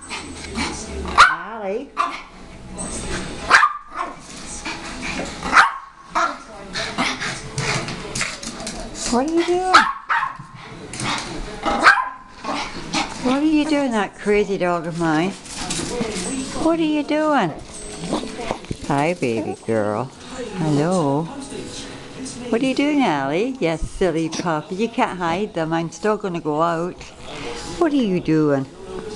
Allie. What are you doing? What are you doing, that crazy dog of mine? What are you doing? Hi, baby girl. Hello. What are you doing, Allie? Yes, silly puppy. You can't hide them. I'm still going to go out. What are you doing?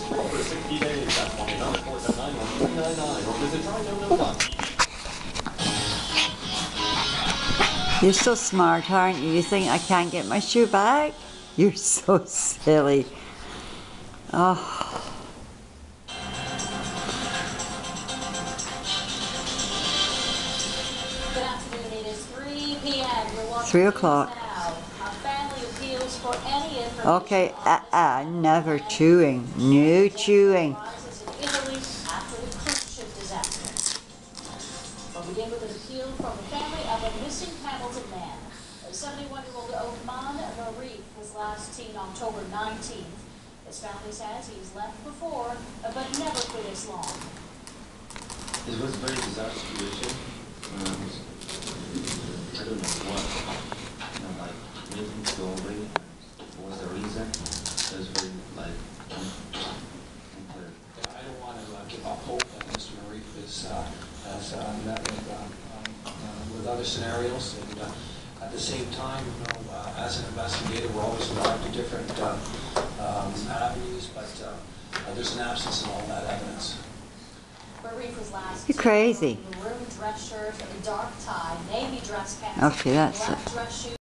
You're so smart, aren't you? You think I can't get my shoe back? You're so silly. Oh. Good afternoon. It is 3 p.m. You're watching 3 o'clock. now. Our family appeals for any information. Okay, never chewing. No chewing. Rises in Italy after the cruise ship disaster. We'll begin with an appeal from the family of a missing Hamilton man. A 71-year-old Othman Marif was last seen October 19th. His family says he's left before, but never for this long. It was a very bizarre situation. I don't know what, like, made him go away. What was the reason? It was very, like, unclear. I don't want to give up hope that Mr. Marif has met with other scenarios. And at the same time, as an investigator, we're always alive to different avenues, but there's an absence of all that evidence. You're crazy. Maroon dress shirt, a dark tie, navy dress pants, Okay, that's black it. dress shoes.